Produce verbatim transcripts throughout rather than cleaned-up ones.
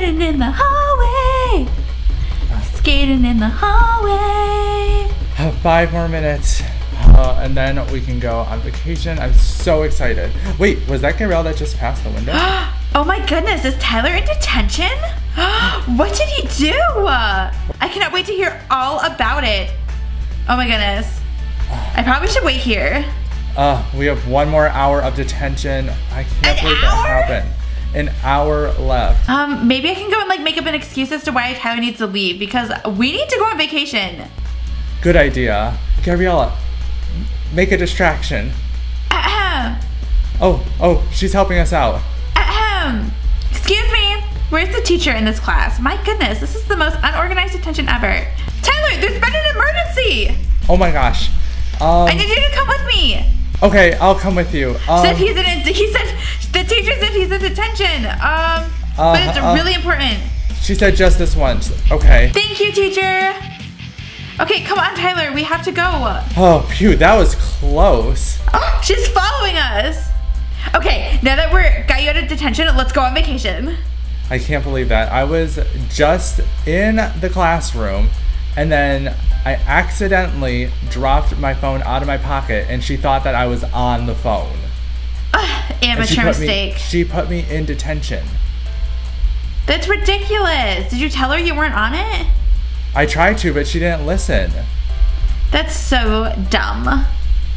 Skating in the hallway. Skating in the hallway. Five more minutes. Uh, and then we can go on vacation. I'm so excited. Wait, was that Gabrielle that just passed the window? Oh my goodness, is Tyler in detention? What did he do? I cannot wait to hear all about it. Oh my goodness. I probably should wait here. Uh, we have one more hour of detention. I can't An believe hour? that happened. An hour left. Um, maybe I can go and like make up an excuse as to why Tyler needs to leave because we need to go on vacation. Good idea. Gabriella, make a distraction. Ahem. Oh, oh, she's helping us out. Ahem. Excuse me. Where's the teacher in this class? My goodness, this is the most unorganized detention ever. Tyler, there's been an emergency. Oh my gosh. Um, I need you to come with me. Okay, I'll come with you. Um, Said he's in. A, he said the teacher said he's in detention. Um, Uh, but it's uh, really important. She said just this once. Okay. Thank you, teacher. Okay, come on, Tyler. We have to go. Oh, phew, that was close. Oh, she's following us. Okay, now that we're got you out of detention, let's go on vacation. I can't believe that. I was just in the classroom and then I accidentally dropped my phone out of my pocket and she thought that I was on the phone. Ugh, And she amateur put me- mistake. she put me in detention. That's ridiculous. Did you tell her you weren't on it? I tried to, but she didn't listen. That's so dumb. All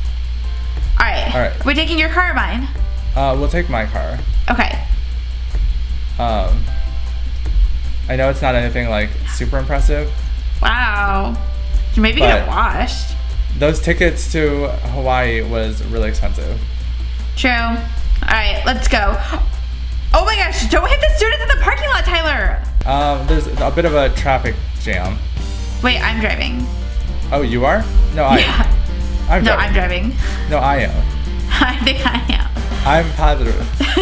right. All right. We're taking your car or mine? Uh, we'll take my car. Okay. Um, I know it's not anything like super impressive. Wow. You maybe get it But- washed. Those tickets to Hawaii was really expensive. True. All right, let's go. Oh my gosh, don't hit the students in the parking lot, Tyler. Um, there's a bit of a traffic jam. Wait, I'm driving. Oh, you are? No, I. Yeah. I'm No, driving. I'm driving. No, I am. I think I am. I'm positive.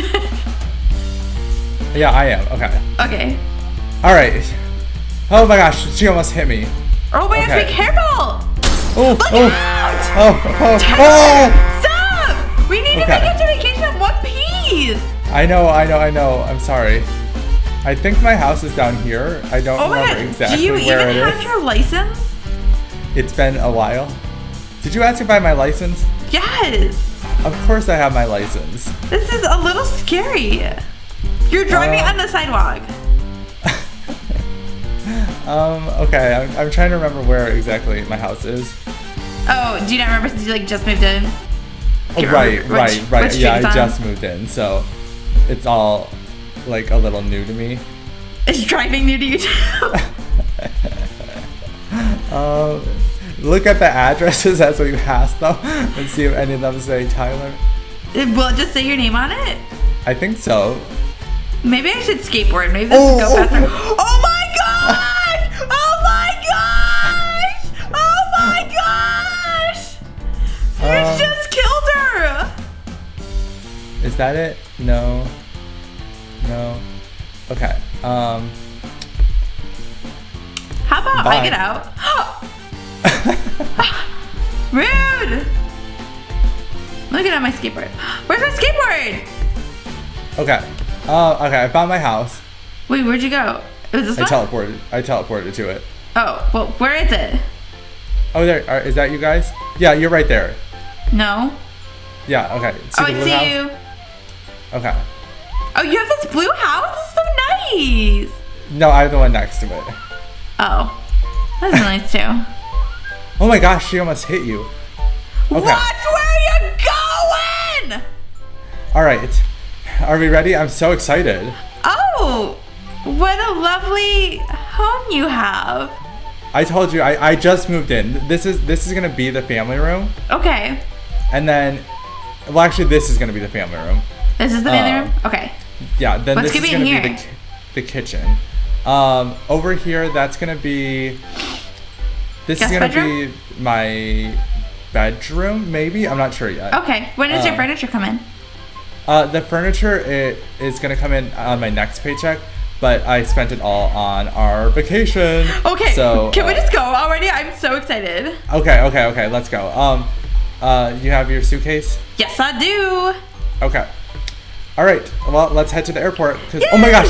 Yeah, I am. Okay. Okay. All right. Oh my gosh, she almost hit me. Oh my gosh, Okay. be careful. Oh, Look oh, out. oh, oh, Tyler, oh! stop. We need to Okay. make it to vacation in one piece. I know, I know, I know. I'm sorry. I think my house is down here. I don't Oh my remember god, exactly do you where even it have is. your license? It's been a while. Did you ask if I have my license? Yes. Of course I have my license. This is a little scary. You're driving Uh, on the sidewalk. Um, okay, I'm, I'm trying to remember where exactly my house is. Oh, do you not remember since you like just moved in? Oh, Can't right, remember right, which- right. which Yeah, street I it's on. just moved in, so it's all like a little new to me. Is driving new to you too? Um, look at the addresses as we pass them and see if any of them say Tyler. Will it just say your name on it? I think so. Maybe I should skateboard. Maybe this Oh, will go oh, faster. oh. Oh my gosh! Oh my gosh! Oh my gosh! You Um, just killed her! Is that it? No. No. Okay. Um. How about Bye. I get out? Rude! Look at my skateboard. Where's my skateboard? Okay. Uh, okay, I found my house. Wait, where'd you go? Is this I one? teleported. I teleported to it. Oh, well, where is it? Oh, there. Are, is that you guys? Yeah, you're right there. No. Yeah. Okay. See Oh, the I blue see house? you. Okay. Oh, you have this blue house? This is so nice. No, I have the one next to it. Oh, that's nice too. Oh my gosh, she almost hit you. Okay. Watch where you're going! All right. Are we ready? I'm so excited. Oh, what a lovely home you have. I told you I, I just moved in. This is this is gonna be the family room, Okay, and then, well, actually, this is gonna be the family room. this is the family Uh, room? Okay. Yeah. Then What's this is gonna be gonna in be here? the ki- the kitchen. Um, over here, that's gonna be. This Guest is gonna bedroom? be my bedroom, maybe. I'm not sure yet. Okay, when does your Uh, furniture come in? Uh, the furniture it is gonna come in on my next paycheck, but I spent it all on our vacation. Okay, So can we uh, just go already? I'm so excited. Okay, okay, okay. Let's go. Um, uh, you have your suitcase? Yes, I do. Okay. All right. Well, let's head to the airport. Cause oh my gosh, we only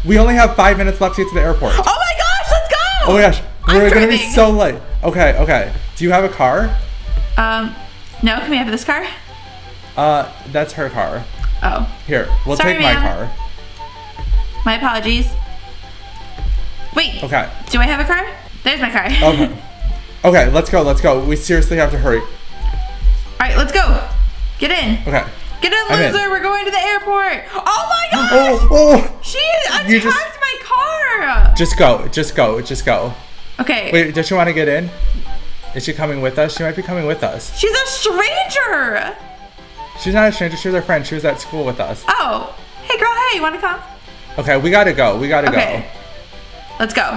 We only have five minutes left to get to the airport. Oh my gosh, let's go! Oh my gosh, we're I'm gonna be driving. so late. Okay, okay. Do you have a car? Um, no, can we have this car? Uh, that's her car. Oh. Here, we'll Sorry, take my ma'am. car. My apologies. Wait. Okay. Do I have a car? There's my car. Okay. Okay, let's go, let's go. We seriously have to hurry. Alright, let's go. Get in. Okay. Get in, I'm in. loser. We're going to the airport. Oh my gosh! Oh, oh! She attacked You just- my car. Just go, just go, just go. Okay. Wait, does she want to get in? Is she coming with us? She might be coming with us. She's a stranger. She's not a stranger, she was our friend. She was at school with us. Oh. Hey, girl. Hey, you want to come? Okay, we gotta go, we gotta Okay. Let's go.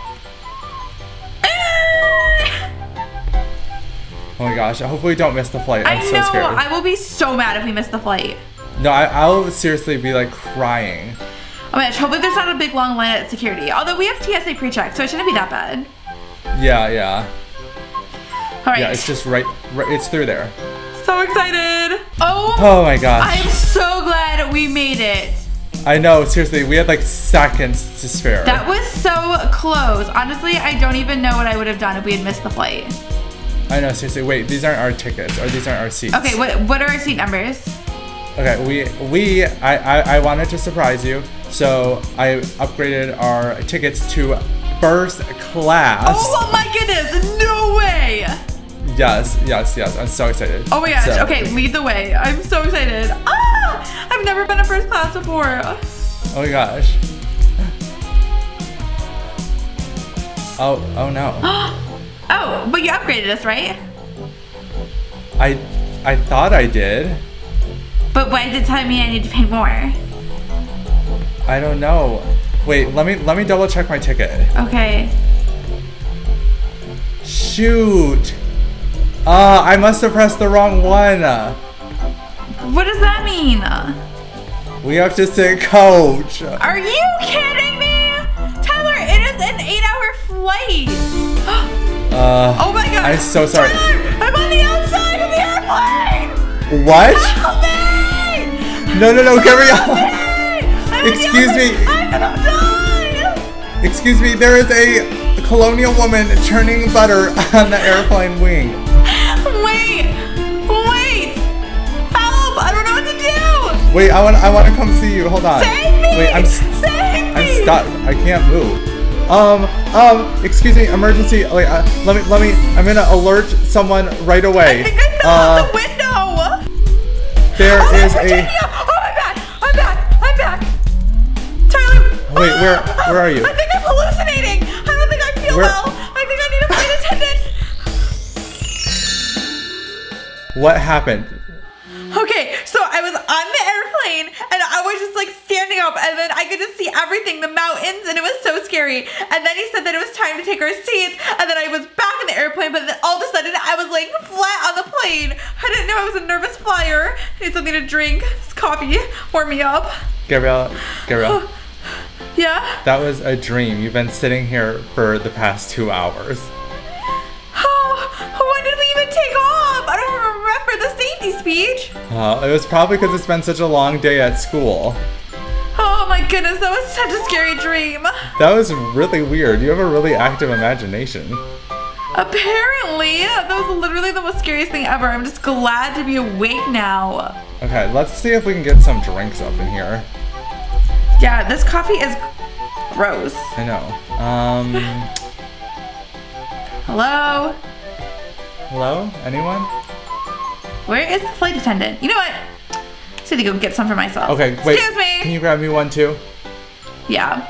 go. Oh my gosh, I hope we don't miss the flight. I'm I so know. scared. I will be so mad if we miss the flight. No, I, I'll seriously be like crying. Oh my gosh. Hopefully there's not a big long line at security. Although we have T S A pre-check, so it shouldn't be that bad. Yeah, yeah. All right. Yeah, it's just right, right it's through there. So excited. Oh. Oh my gosh. I'm so glad we made it. I know, seriously, we had like seconds to spare. That was so close. Honestly, I don't even know what I would have done if we had missed the flight. I know, seriously, wait, these aren't our tickets, or these aren't our seats. Okay, what what are our seat numbers? Okay, we, we I, I, I wanted to surprise you, so I upgraded our tickets to first class. Oh my goodness, no way! Yes, yes, yes, I'm so excited. Oh my gosh, So- okay, lead the way. I'm so excited. Ah! I've never been in first class before. Oh my gosh. Oh, oh no. Oh, but you upgraded us, right? I, I thought I did. But why did it tell me I need to pay more? I don't know. Wait, let me, let me double check my ticket. Okay. Shoot. Uh, I must have pressed the wrong one. What does that mean? We have to sit coach. Are you kidding me? Tyler, it is an eight hour flight. Uh, Oh my god. I'm so sorry. Tyler, I'm on the outside of the airplane. What? Help me! No, no, no, Gabrielle. I'm on the Excuse me. outside. I'm gonna die. Excuse me, there is a colonial woman churning butter on the airplane wing. Wait, wait. Help, I don't know what to do. Wait, I want I want to come see you. Hold on. Save me. Wait, I'm s- Save me. I'm stuck. I can't move. Um, um, excuse me, emergency. Wait, uh, let me let me I'm going to alert someone right away. I think I fell uh, out the window. There Oh, is Virginia. a Oh, I'm back. I'm back. I'm back. Tyler. Wait, where where are you? I think I'm hallucinating. I don't think I feel Where- well. I think I need a flight attendant. What happened? Okay, so I was on the airplane and I was just like standing up and then I could just see everything, the mountains, and it was so scary. And then he said that it was time to take our seats and then I was back in the airplane, but then all of a sudden I was laying flat on the plane. I didn't know I was a nervous flyer. I need something to drink. This coffee warm me up. Gabrielle, Gabrielle. Yeah? That was a dream. You've been sitting here for the past two hours. Oh, when did we even take off? I don't even remember the safety speech. Uh, it was probably because it's been such a long day at school. Oh my goodness, that was such a scary dream. That was really weird. You have a really active imagination. Apparently, that was literally the most scariest thing ever. I'm just glad to be awake now. Okay, let's see if we can get some drinks up in here. Yeah, this coffee is gross. I know. Um, Hello? hello? Anyone? Where is the flight attendant? You know what? Just need to go get some for myself. Okay, wait. Excuse me. Can you grab me one too? Yeah.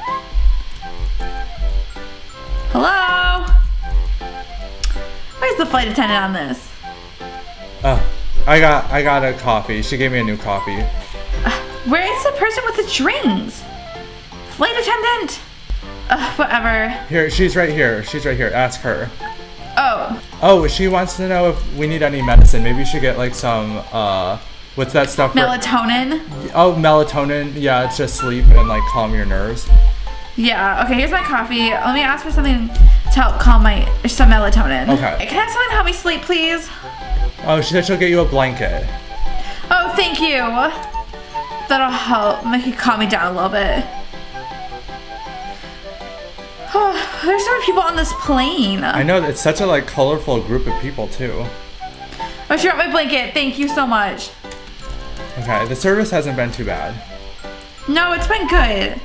Hello? Where's the flight attendant on this? Oh, I got I got a coffee. She gave me a new coffee. Where is the person with the drinks? Flight attendant. Ugh, whatever. Here, she's right here. She's right here. Ask her. Oh. Oh, she wants to know if we need any medicine. Maybe you should get like some, uh, what's that stuff? for- Melatonin? Oh, melatonin. Yeah, it's just sleep and like calm your nerves. Yeah, okay, here's my coffee. Let me ask for something to help calm my, some melatonin. Okay. Can I have something to help me sleep, please? Oh, she said she'll get you a blanket. Oh, thank you. That'll help make it calm me down a little bit. There's so many people on this plane. I know, it's such a like colorful group of people too. Oh, she got my blanket. Thank you so much. Okay, the service hasn't been too bad. No, it's been good.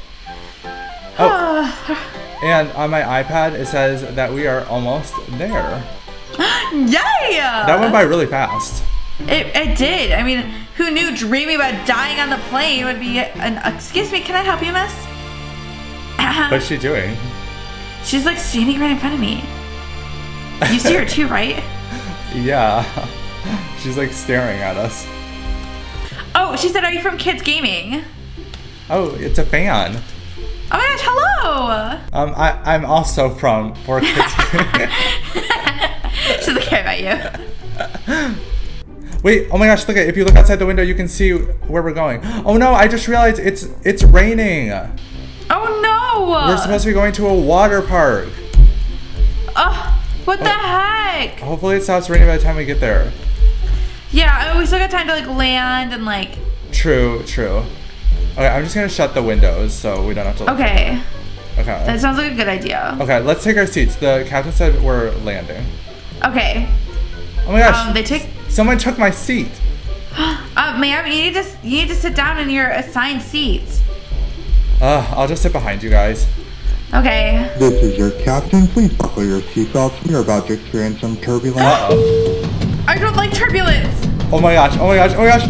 Oh. And on my iPad, it says that we are almost there. Yay! That went by really fast. It, it did. I mean, who knew dreaming about dying on the plane would be an... Excuse me, can I help you, miss? What's she doing? She's like standing right in front of me. You see her too, right? Yeah. She's like staring at us. Oh, she said, are you from Kids Gaming? Oh, it's a fan. Oh my gosh, hello! Um, I, I'm also from For Kids Gaming. She doesn't care about you. Wait, oh my gosh, look at, if you look outside the window, you can see where we're going. Oh no, I just realized it's it's raining. Oh no! We're supposed to be going to a water park. Oh, what the oh. heck? Hopefully it stops raining by the time we get there. Yeah, I mean, we still got time to like land and like... True, true. Okay, I'm just gonna shut the windows so we don't have to look. Okay. Okay. That sounds like a good idea. Okay, let's take our seats. The captain said we're landing. Okay. Oh my gosh. Um, they took... Someone took my seat. uh, ma'am, you need to you need to sit down in your assigned seats. Uh, I'll just sit behind you guys. Okay. This is your captain. Please buckle your seatbelts. We are about to experience some turbulence. Uh-oh. I don't like turbulence. Oh my gosh, oh my gosh, oh my gosh.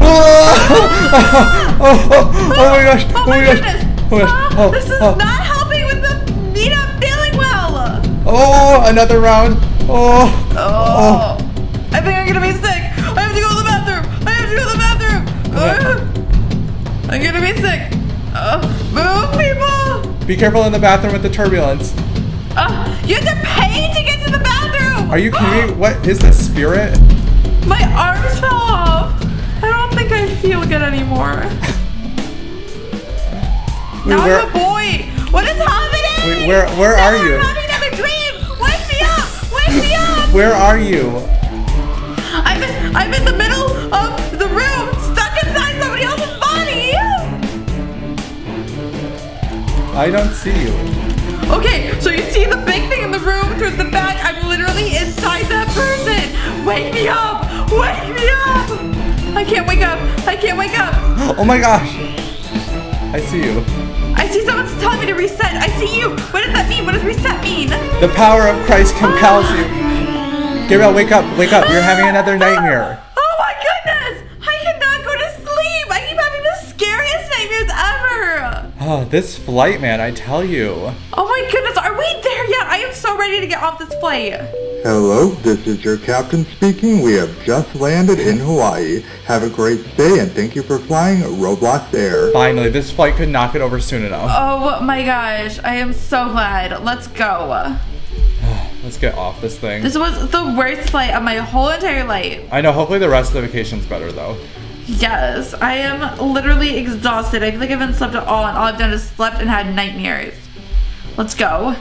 Oh, oh, oh, oh my gosh, Oh oh my my gosh. goodness. Oh my gosh. Oh, Oh, this is oh. not helping with the meetup feeling well. Oh, another round. Oh. Oh. I think I'm gonna be sick. I have to go to the bathroom. I have to go to the bathroom. Uh, I'm gonna be sick. Uh, move, people. Be careful in the bathroom with the turbulence. Uh, you have to pay to get to the bathroom. Are you kidding me? What is the spirit? My arms fell off. I don't think I feel good anymore. Wait, now where, I'm a boy. What is happening? wait, where, where now are I'm you? having another dream. Wake me up. Wake me up. Where are you? I'm in, I'm in the middle of the room, stuck inside somebody else's body. I don't see you. Okay, so you see the big thing in the room towards the back? I'm literally inside that person. Wake me up. Wake me up. I can't wake up. I can't wake up. Oh my gosh. I see you. I see someone's telling me to reset. I see you. What does that mean? What does reset mean? The power of Christ compels you. Gabriel, wake up, wake up. You're having another nightmare. Oh my goodness. I cannot go to sleep. I keep having the scariest nightmares ever. Oh, this flight, man, I tell you. Oh my goodness. Are we there yet? I am so ready to get off this flight. Hello, this is your captain speaking. We have just landed in Hawaii. Have a great stay and thank you for flying Roblox Air. Finally, this flight could not get over soon enough. Oh my gosh. I am so glad. Let's go. Let's get off this thing. This was the worst flight of my whole entire life. I know, hopefully the rest of the vacation's better though. Yes, I am literally exhausted. I feel like I haven't slept at all, and all I've done is slept and had nightmares. Let's go.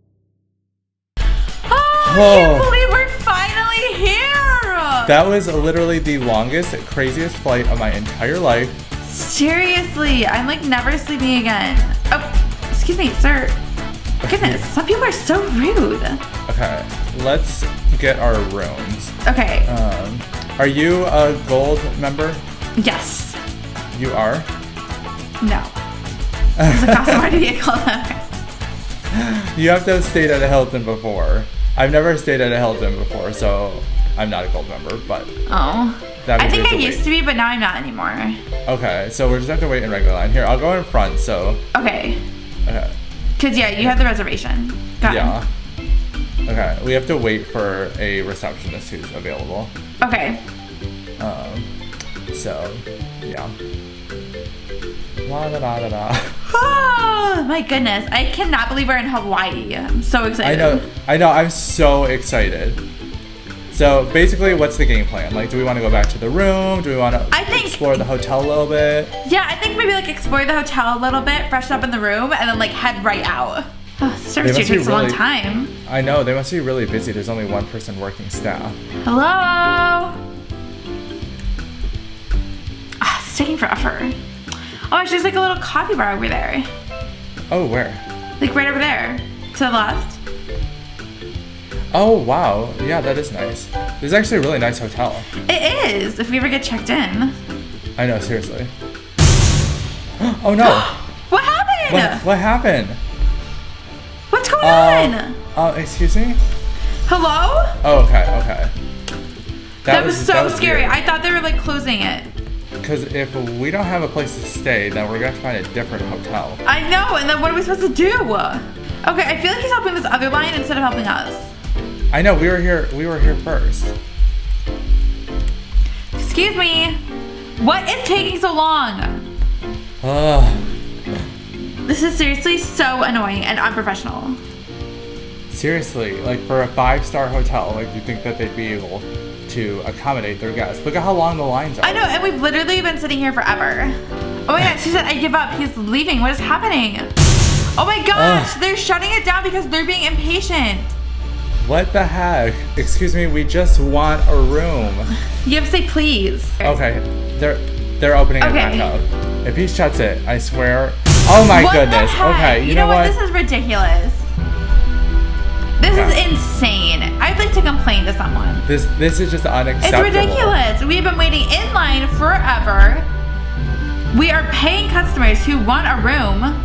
Oh, I can't believe we're finally here! That was literally the longest, craziest flight of my entire life. Seriously, I'm like never sleeping again. Oh, excuse me, sir. Goodness, some people are so rude. Okay, let's get our rooms. Okay. Um, are you a gold member? Yes. You are? No. Does it cost more to be a gold member? You have to have stayed at a Hilton before. I've never stayed at a Hilton before, so I'm not a gold member, but... Oh. That I think I wait. used to be, but now I'm not anymore. Okay, so we're just have to wait in regular line. Here, I'll go in front, so... Okay. Okay. Because, yeah, you have the reservation. Got Yeah. It. Okay, we have to wait for a receptionist who's available. Okay. Um, so, yeah. La da da da da. Oh, my goodness. I cannot believe we're in Hawaii. I'm so excited. I know, I know, I'm so excited. So, basically, what's the game plan? Like, do we want to go back to the room? Do we want to I think, explore the hotel a little bit? Yeah, I think maybe, like, explore the hotel a little bit, freshen up in the room, and then, like, head right out. Oh, service here takes a long time. I know, they must be really busy. There's only one person working staff. Hello? Ah, it's taking forever. Oh, there's like a little coffee bar over there. Oh, where? Like right over there. to the left. Oh, wow. Yeah, that is nice. This is actually a really nice hotel. It is, if we ever get checked in. I know, seriously. Oh, no. What happened? What, what happened? What's going Uh, on? uh, excuse me? Hello? Oh, okay, okay. That, was so scary. I thought they were like closing it. Because if we don't have a place to stay, then we're going to have to find a different hotel. I know, and then what are we supposed to do? Okay, I feel like he's helping this other line instead of helping us. I know, we were here, we were here first. Excuse me. What is taking so long? Ugh. This is seriously so annoying and unprofessional. Seriously, like for a five-star hotel, like you think that they'd be able to accommodate their guests. Look at how long the lines are. I know, and we've literally been sitting here forever. Oh my gosh, she said, I give up. He's leaving. What is happening? Oh my gosh, Ugh. They're shutting it down because they're being impatient. What the heck? Excuse me, we just want a room. You have to say please. Okay, they're they're opening Okay. it back up. If he shuts it, I swear. Oh my What the goodness. heck? Okay, you, You know, know what? what? This is ridiculous. This Yeah. is insane. I'd like to complain to someone. This this is just unacceptable. It's ridiculous. We've been waiting in line forever. We are paying customers who want a room.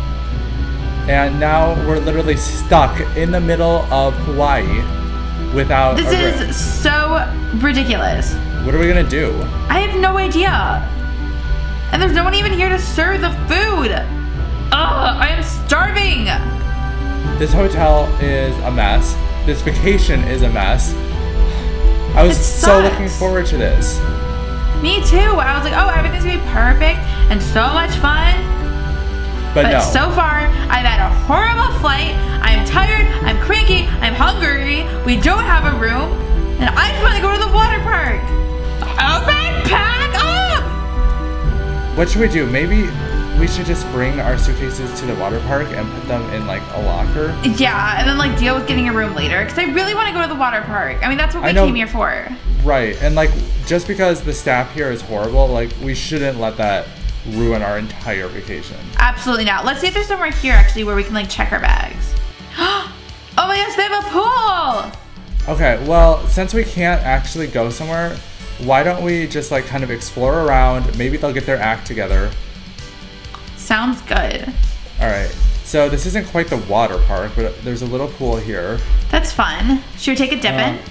And now we're literally stuck in the middle of Hawaii without This a room. is so ridiculous. What are we gonna do? I have no idea. And there's no one even here to serve the food. Ugh, I am starving. This hotel is a mess. This vacation is a mess. I was It so sucks. looking forward to this. Me too. I was like, oh, everything's gonna be perfect and so much fun. But, But no. so far, I've had a horrible flight. I'm tired, I'm cranky, I'm hungry. We don't have a room. And I just want to go to the water park. Open, pack up! What should we do? Maybe we should just bring our suitcases to the water park and put them in like a locker. Yeah, and then like deal with getting a room later. Because I really want to go to the water park. I mean, that's what I we know- came here for. Right. And like just because the staff here is horrible, like we shouldn't let that ruin our entire vacation. Absolutely not. Let's see if there's somewhere here actually where we can like check our bags. Oh my gosh, they have a pool! Okay, well, since we can't actually go somewhere, why don't we just like kind of explore around? Maybe they'll get their act together. Sounds good. All right. So this isn't quite the water park, but there's a little pool here. That's fun. Should we take a dip Uh, in?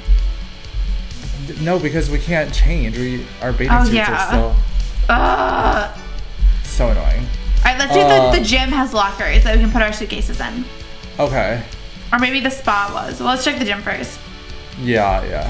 D- No, because we can't change. We our bathing Oh, suits yeah. are still Ugh. so annoying. All right, let's see Uh, if the, the gym has lockers that we can put our suitcases in. Okay. Or maybe the spa was. Well, let's check the gym first. Yeah, yeah.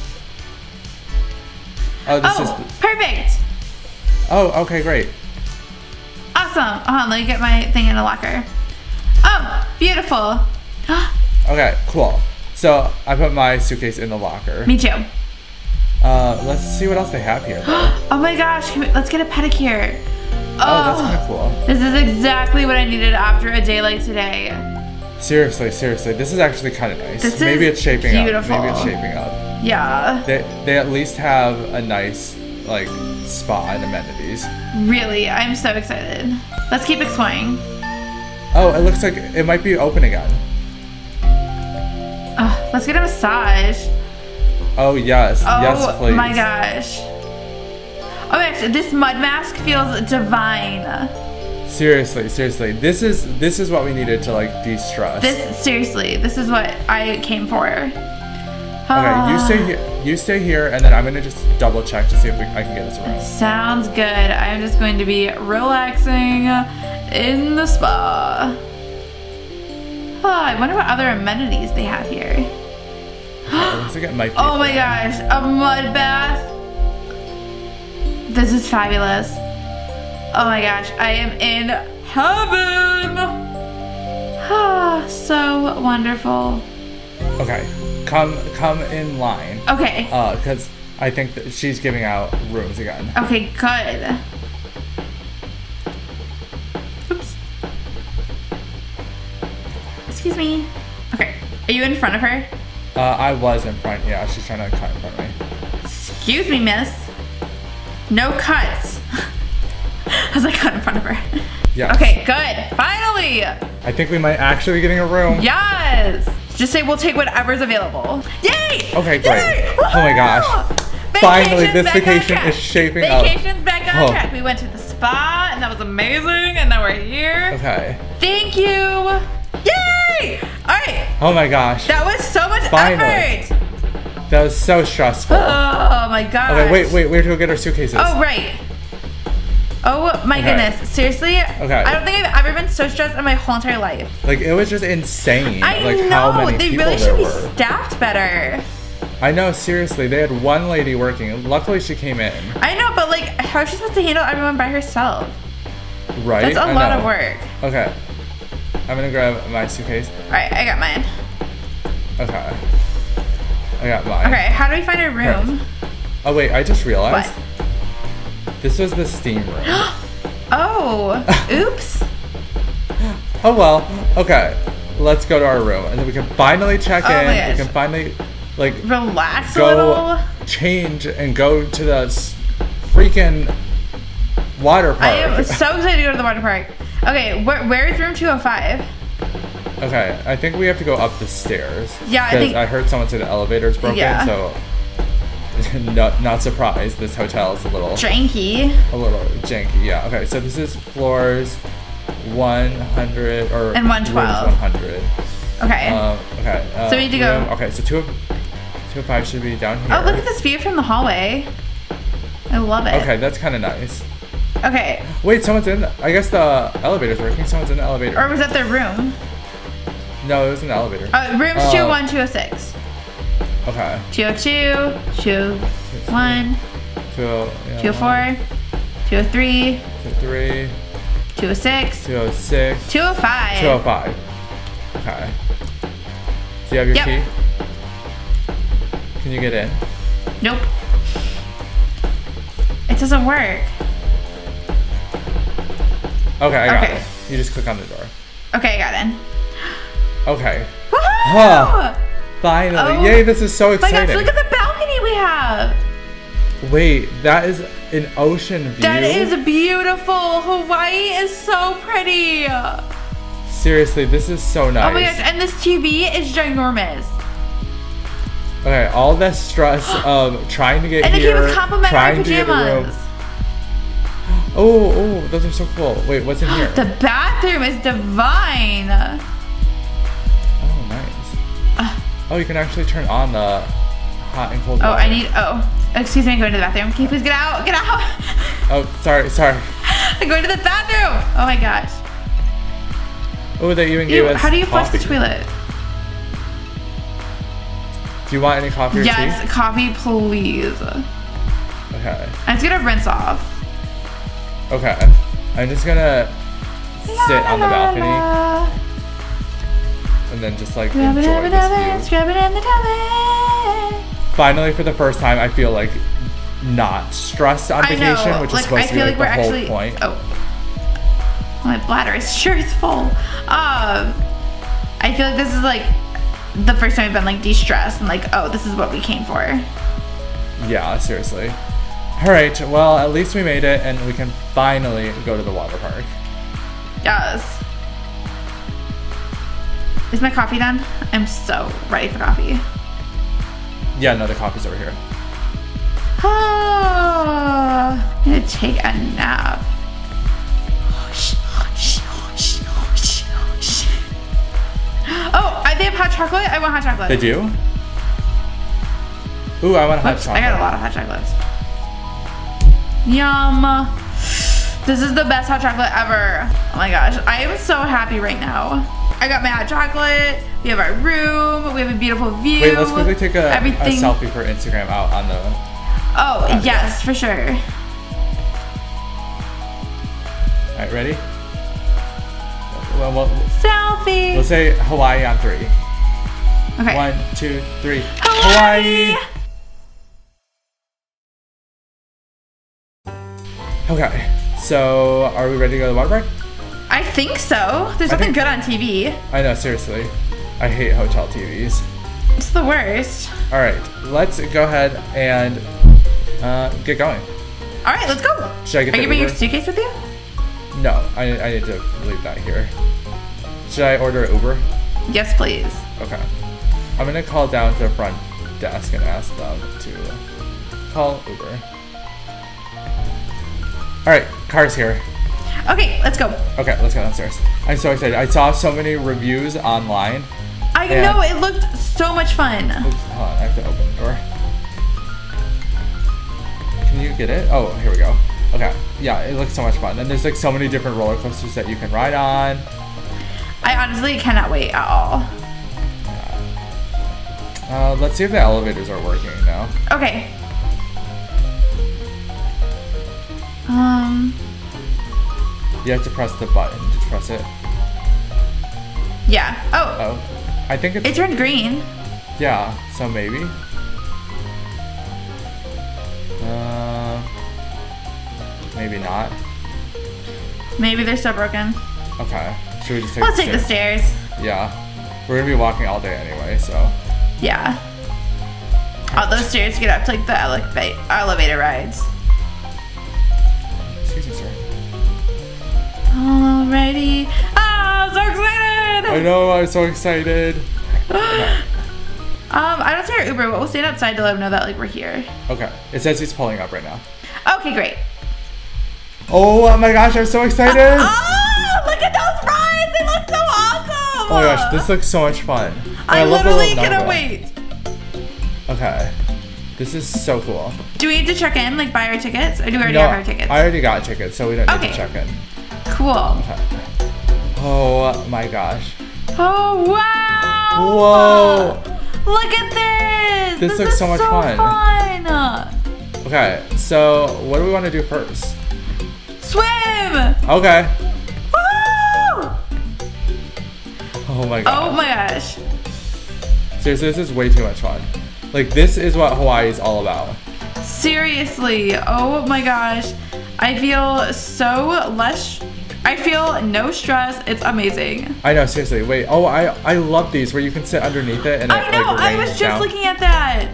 Oh, this Oh, is. The, perfect. oh, okay, great. Awesome. Hold on, let me get my thing in a locker. Oh, beautiful. Okay, cool. So I put my suitcase in the locker. Me too. Uh, let's see what else they have here. though. Oh my gosh, can we, let's get a pedicure. Oh, that's kind of cool. This is exactly what I needed after a day like today. Seriously, seriously, this is actually kind of nice. This Maybe is it's shaping beautiful. up. Maybe it's shaping up. Yeah, They they at least have a nice like spa and amenities. really, I'm so excited. Let's keep exploring. Oh, it looks like it might be open again. Ugh, let's get a massage. Oh yes, Oh yes please. my gosh. Oh my gosh, this mud mask feels divine. Seriously, seriously, this is this is what we needed to like de-stress. This, seriously, this is what I came for. Okay, you stay here. You stay here, and then I'm gonna just double check to see if we, I can get us a room. Sounds good. I'm just going to be relaxing in the spa. Oh, I wonder what other amenities they have here. Okay, looks like it might be. Oh my gosh, a mud bath. This is fabulous. Oh my gosh, I am in heaven. Ah, so wonderful. Okay, come come in line. Okay. Uh, because I think that she's giving out rooms again. Okay, good. Oops. Excuse me. Okay, are you in front of her? Uh, I was in front. Yeah, she's trying to cut in front of me. Excuse me, miss. No cuts. As I cut in front of her. Yes. Okay, good. Finally. I think we might actually be getting a room. Yes. Just say we'll take whatever's available. Yay! Okay, great. Yay! Oh my gosh. Vacation's Finally, this back on vacation track. is shaping up. Vacation's back on Oh. track. We went to the spa and that was amazing, and now we're here. Okay. Thank you. Yay! All right. Oh my gosh. That was so much Finally. effort. That was so stressful. Oh my gosh. Okay, wait, wait, we have to go get our suitcases. Oh, right. Oh my Okay. goodness. Seriously? Okay. I don't think I've ever been so stressed in my whole entire life. Like, it was just insane. I like, know. how many They people really there should be were. staffed better. I know, seriously. They had one lady working. Luckily, she came in. I know, but like, how is she supposed to handle everyone by herself? Right? That's a I lot know. of work. Okay. I'm gonna grab my suitcase. All right, I got mine. Okay. I got mine. Okay, how do we find a room? Oh, wait, I just realized. What? This was the steam room. Oh, oops. Oh, well. Okay. Let's go to our room. And then we can finally check Oh in. my We gosh. can finally, like, Relax a go little. change and go to the s- freaking water park. I am so excited to go to the water park. Okay, where, where is room two oh five? Okay, I think we have to go up the stairs. Yeah, I Because think- I heard someone say the elevator's broken, Yeah. so not, not surprised. This hotel is a little Janky. a little janky. Yeah. Okay, so this is floors one hundred or And one twelve. rooms one hundred. Okay. Um, okay. Uh, So we need to go- room- Okay, so two of two of five should be down here. Oh, look at this view from the hallway. I love it. Okay, that's kind of nice. Okay. Wait, someone's in. The, I guess the elevator's working. Someone's in the elevator. Or was that their room? No, it was in the elevator. Uh, rooms Uh, two oh one, two oh six. Okay. two oh two, two oh one, Two, yeah, two oh four, two oh three, two oh three, two oh six, two oh six, two oh five. two oh five. Okay. Do you have your Yep. key? Can you get in? Nope. It doesn't work. Okay, I got Okay. it. You just click on the door. Okay, I got in. Okay. Woohoo! Huh. Finally. Oh Yay, this is so My exciting. gosh, look at the balcony we have. Wait, that is an ocean view? That is beautiful. Hawaii is so pretty. Seriously, this is so nice. Oh my gosh, and this T V is ginormous. Okay, all the stress of trying to get And it here, came with complimentary trying to get a room. pajamas. Oh, oh, those are so cool. Wait, what's in here? The bathroom is divine. Oh, nice. Oh, you can actually turn on the hot and cold Oh, water. I need, oh, excuse me, I'm going to the bathroom. Can you please get out? Get out. Oh, sorry, sorry. I'm going to the bathroom. Oh my gosh. Oh, they even gave Ew, us how do you flush coffee. the toilet? Do you want any coffee or Yes, tea? coffee, please. Okay. I'm just gonna rinse off. Okay. I'm just gonna sit on the balcony and then just like Scrub it, enjoy scrub it, this view. scrub it in the tubby. Finally, for the first time, I feel like not stressed on I know, vacation, which is like, supposed I to be feel like, like the we're whole actually, point. oh, my bladder is sure it's full. Um, I feel like this is like the first time I've been like de-stressed and like, oh, this is what we came for. Yeah, seriously. All right, well, at least we made it, and we can finally go to the water park. Yes. Is my coffee done? I'm so ready for coffee. Yeah, no, the coffee's over here. Oh, I'm gonna take a nap. Oh, I- they have hot chocolate? I want hot chocolate. They do? Ooh, I want a hot Oops, chocolate. I got a lot of hot chocolates. Yum. This is the best hot chocolate ever. Oh my gosh, I am so happy right now. I got my hot chocolate. We have our room. We have a beautiful view. Wait, let's quickly take a, a Everything. selfie for Instagram out on the... Oh, Okay. yes, for sure. All right, ready? Well, we'll, Selfie. we'll say Hawaii on three. Okay. One, two, three. Hawaii. Hawaii! Okay, so are we ready to go to the water park? I think so. There's I nothing think- good on T V. I know, seriously. I hate hotel T Vs. It's the worst. All right, let's go ahead and uh, get going. All right, let's go. Should I get Are the you bringing your Uber? suitcase with you? No, I, I need to leave that here. Should I order an Uber? Yes, please. Okay. I'm gonna call down to the front desk and ask them to call Uber. Alright, car's here. Okay, let's go. Okay, let's go downstairs. I'm so excited. I saw so many reviews online. I know, it looked so much fun. Oops, hold on, I have to open the door. Can you get it? Oh, here we go. Okay, yeah, it looks so much fun. And there's like so many different roller coasters that you can ride on. I honestly cannot wait at all. Uh, let's see if the elevators are working now. Okay. Um. You have to press the button. Did you press it? Yeah. Oh. Oh. I think it's... It turned green. Yeah, so maybe. Uh, maybe not. Maybe they're still broken. Okay. Should we just take Let's the take the stairs? stairs. Yeah. We're gonna be walking all day anyway, so. Yeah. All those stairs get up to like the eleva elevator rides. Excuse me, sir. Alrighty. Ah, I'm so excited! I know, I'm so excited. Okay. Um, I don't see our Uber, but we'll stand outside to let them know that like we're here. Okay. It says he's pulling up right now. Okay, great. Oh my gosh, I'm so excited! Uh, oh, look at those rides! They look so awesome! Oh my gosh, this looks so much fun. I, I literally cannot cannot wait. Okay. This is so cool. Do we need to check in, like buy our tickets? Or do we already no, have our tickets? I already got tickets, so we don't need okay. to check in. Cool. Okay. Oh my gosh. Oh wow! Whoa! Look at this! This, this looks is so much so fun. fun. Okay, so what do we want to do first? Swim! Okay. Woo! Oh my gosh. Oh my gosh. Seriously, this is way too much fun. Like, this is what Hawaii is all about. Seriously, oh my gosh. I feel so less, I feel no stress. It's amazing. I know, seriously. Wait, oh, I I love these where you can sit underneath it and it I know, like I rains was just down. looking at that.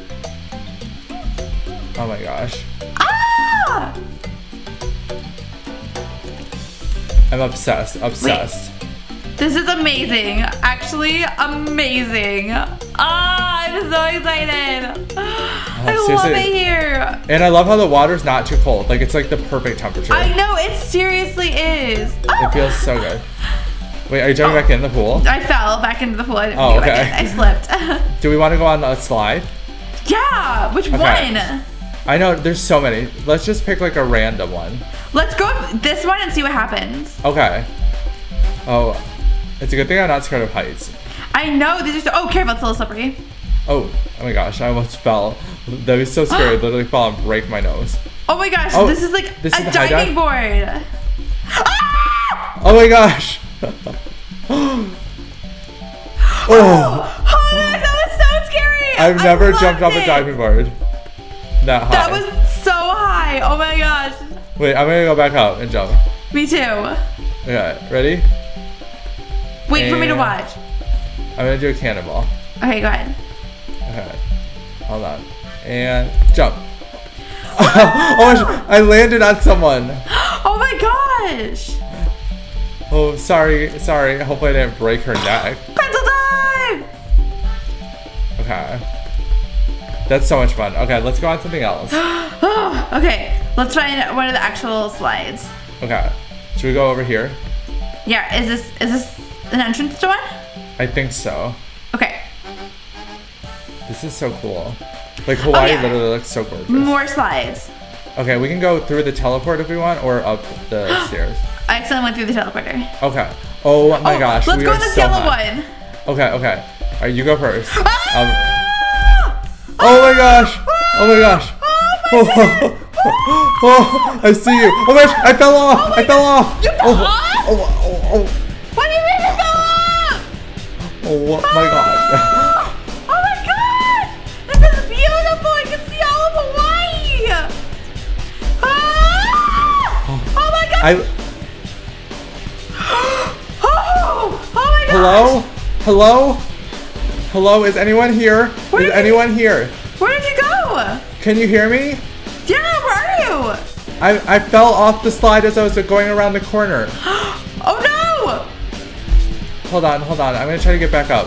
Oh my gosh. Ah! I'm obsessed, obsessed. Wait. This is amazing. Actually, amazing. Ah, I'm so excited. Oh, I love it here. And I love how the water's not too cold. Like, it's like the perfect temperature. I know, it seriously is. It feels so good. Wait, are you jumping oh. back in the pool? I fell back into the pool. I didn't oh, okay. okay. I slipped. Do we want to go on a slide? Yeah, which okay. one? I know, there's so many. Let's just pick like a random one. Let's go this one and see what happens. Okay. Oh, it's a good thing I'm not scared of heights. I know, these are so, oh, careful, it's a little slippery. Oh, oh my gosh, I almost fell. That was so scary, I literally fell and break my nose. Oh my gosh, oh, this is like this a is diving board. Ah! Oh my gosh. oh. Oh, oh my gosh, that was so scary. I've never I jumped off it. a diving board that high. That was so high, oh my gosh. Wait, I'm gonna go back up and jump. Me too. Okay, ready? Wait and for me to watch. I'm gonna do a cannonball. Okay, go ahead. Okay, hold on. And jump. Oh my gosh, I landed on someone. Oh my gosh. Oh, sorry, sorry. Hopefully I didn't break her neck. Pencil dive! Okay. That's so much fun. Okay, let's go on something else. Okay, let's find one of the actual slides. Okay, should we go over here? Yeah, is this is this an entrance to one? I think so. Okay. This is so cool. Like Hawaii oh, yeah. literally looks so gorgeous. More slides. Okay, we can go through the teleport if we want, or up the stairs. I accidentally went through the teleporter. Okay. Oh my oh, gosh. Let's we go are in this so yellow high. one. Okay, okay. All right, you go first. Ah! Um, oh my gosh. Oh my gosh. Oh my gosh. Oh, oh, I see you. Oh my gosh, I fell off. Oh I fell off. You fell oh, off? Oh, oh, oh. What do you mean you fell off? Oh my god. Oh my god. This is beautiful. I can see all of Hawaii. Ah! Oh my god. I, oh, oh my god. hello? Hello? Hello? Is anyone here? Where is did anyone you, here? Where did you go? Can you hear me? Yeah, where are you? I, I fell off the slide as I was going around the corner. Oh no! Hold on, hold on. I'm gonna try to get back up.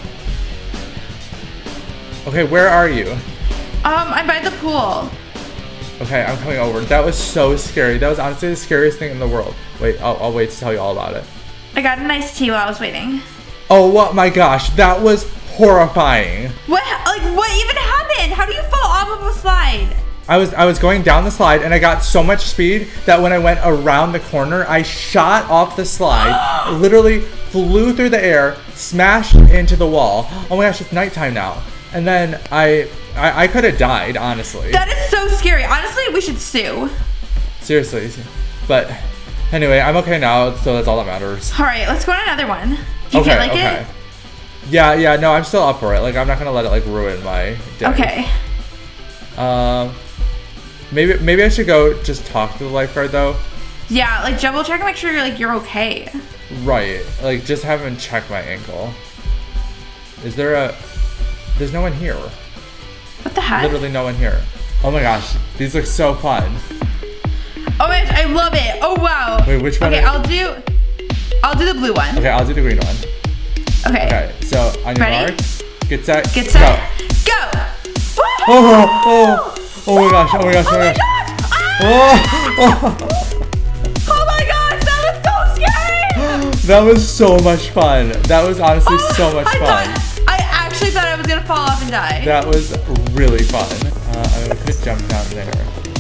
Okay, where are you? Um, I'm by the pool. Okay, I'm coming over. That was so scary. That was honestly the scariest thing in the world. Wait, I'll, I'll wait to tell you all about it. I got a nice tea while I was waiting. Oh, what, my gosh, that was horrifying. What, like, what even happened? How do you fall off of a slide? I was I was going down the slide and I got so much speed that when I went around the corner, I shot off the slide, literally flew through the air, smashed into the wall. Oh my gosh, it's nighttime now. And then I I, I could have died, honestly. That is so scary. Honestly, we should sue. Seriously. But anyway, I'm okay now, so that's all that matters. All right, let's go on another one. Do you okay, feel like okay. it? Yeah, yeah, no, I'm still up for it. Like, I'm not gonna let it like ruin my day. Okay. Um, maybe maybe I should go just talk to the lifeguard though. Yeah, like double check and make sure you're like you're okay. Right, like just have him check my ankle. Is there a? There's no one here. What the heck? Literally no one here. Oh my gosh, these look so fun. Oh my gosh, I love it. Oh wow. Wait, which one? Okay, is... I'll do. I'll do the blue one. Okay, I'll do the green one. Okay. Okay, so on your Ready? mark, get set, Get set, go. go. Oh, oh, oh my gosh, oh my gosh, oh my gosh. Ah! Oh, oh. Oh my gosh, that was so scary. That was so much fun. That was honestly Oh, so much I fun. Thought, I actually thought I was gonna fall off and die. That was really fun. Uh, I could jump down there.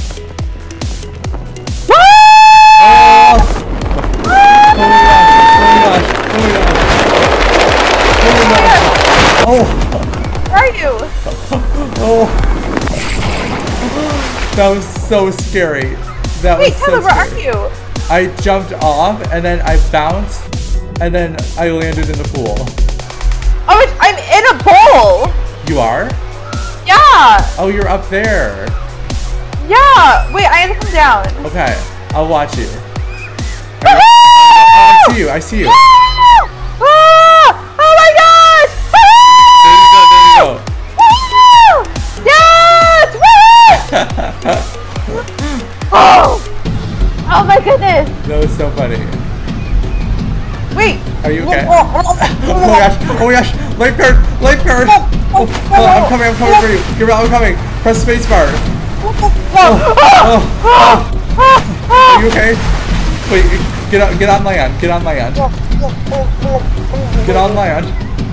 Woo! Oh! Oh my gosh, oh my gosh, oh my gosh. Oh! Where are you? Oh! That was so scary. That Wait, was so Tyler, where scary. are you? I jumped off and then I bounced and then I landed in the pool. Oh, it's, I'm in a bowl. You are? Yeah. Oh, you're up there. Yeah. Wait, I had to come down. Okay, I'll watch you. Woohoo! Oh, I see you, I see you. Ah! Ah! Oh my gosh! There you go, there you go. Woo! Yes! Woo! Oh! Oh my goodness! That was so funny. Wait. Are you okay? Oh, oh, oh, Oh my gosh, oh my gosh, lifeguard, lifeguard! Oh, oh, I'm coming, I'm coming for you. Give it, I'm coming. Press spacebar. oh, Oh, oh, oh. oh, Are you okay? Wait, get on, get on land, get on land. Get on land.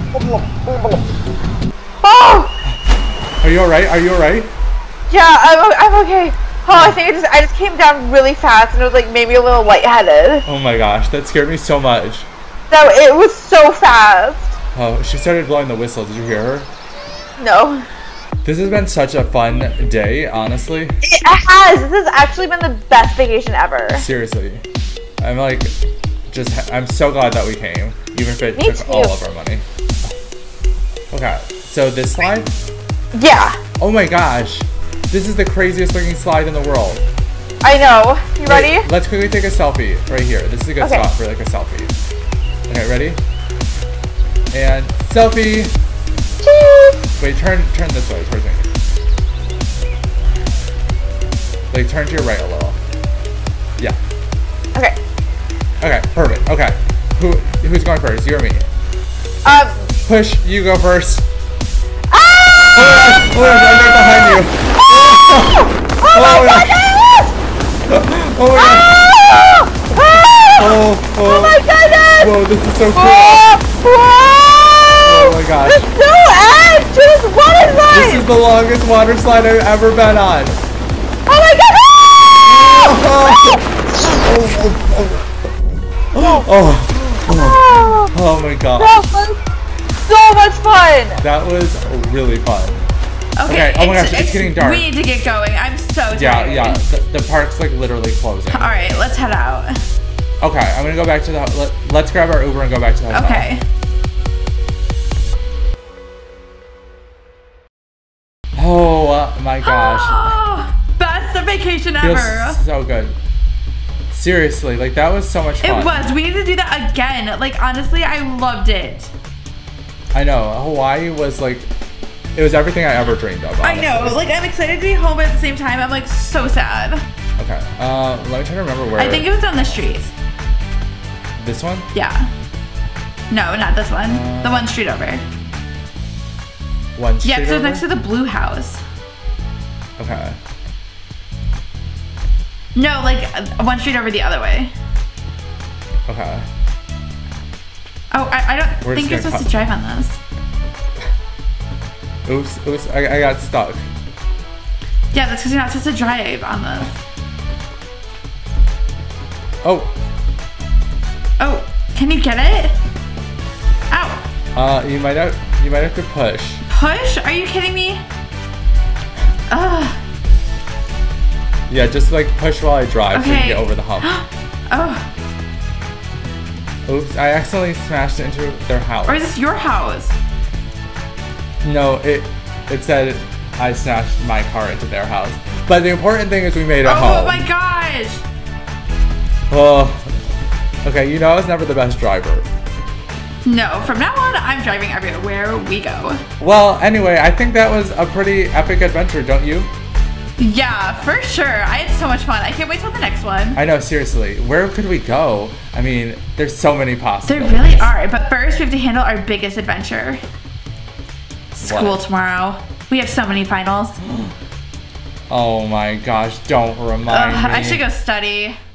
oh! Are you alright? Are you alright? Yeah, I'm, I'm okay. Oh, I think I just I just came down really fast and it was like maybe a little lightheaded. Oh my gosh, that scared me so much. So it was so fast. Oh, she started blowing the whistle. Did you hear her? No. This has been such a fun day, honestly. It has. This has actually been the best vacation ever. Seriously. I'm like, just, I'm so glad that we came, even if it Me took too. all of our money. Okay, so this slide? Yeah. Oh my gosh. This is the craziest looking slide in the world. I know. You ready? Wait, let's quickly take a selfie right here. This is a good Okay. spot for like a selfie. Okay, ready? And selfie. Cheese. Wait, turn turn this way towards me. Like turn to your right a little. Yeah. Okay. Okay, perfect. Okay. Who who's going first? You or me? Um. Push, you go first. Ah! Oh my gosh, oh my gosh, I'm right behind you. Oh, Oh my my goodness! Oh my gosh. Ah! Ah! Oh, Oh oh. my goodness! Whoa, this is so cool. Whoa! Whoa! Oh my gosh. There's no end to this water slide! This is the longest water slide I've ever been on. Oh my god! Oh, oh, oh, oh, oh my gosh. That was so much fun! That was really fun. Okay. Okay, oh my gosh, it's getting dark. We need to get going. I'm so tired. Yeah, yeah, the, the park's like literally closing. All right, let's head out. Okay, I'm gonna go back to the, let, let's grab our Uber and go back to the hotel. Okay. Oh uh, my gosh. Oh, best vacation Feels ever. so good. Seriously, like that was so much fun. It was. We need to do that again. Like, honestly, I loved it. I know, Hawaii was like, it was everything I ever dreamed of, honestly. I know. Like, I'm excited to be home, but at the same time, I'm like so sad. Okay. Uh, let me try to remember where. I think it was on the street. This one? Yeah. No, not this one. Uh, the one street over. One street Yeah, because it was over? next to the blue house. Okay. No, like uh, one street over the other way. Okay. Oh, I, I don't We're think you're just supposed gonna to drive on this. Oops, oops, I, I got stuck. Yeah, that's because you're not supposed to drive on this. Oh, Oh, can you get it? Ow. uh, you might have, you might have to push. Push? Are you kidding me? Ugh. Yeah, just like push while I drive so you Okay. can get over the hump. Oh, Oops, I accidentally smashed into their house. or is this your house? No, it it said I smashed my car into their house. But the important thing is we made it Oh home. my gosh. Oh. Okay, you know I was never the best driver. No, from now on, I'm driving everywhere we go. Well, anyway, I think that was a pretty epic adventure, don't you? Yeah, for sure. I had so much fun. I can't wait till the next one. I know, seriously. Where could we go? I mean, there's so many There possibilities. really are. But first, we have to handle our biggest adventure. School What? tomorrow. We have so many finals. Oh my gosh, don't remind Ugh, me. I should go study.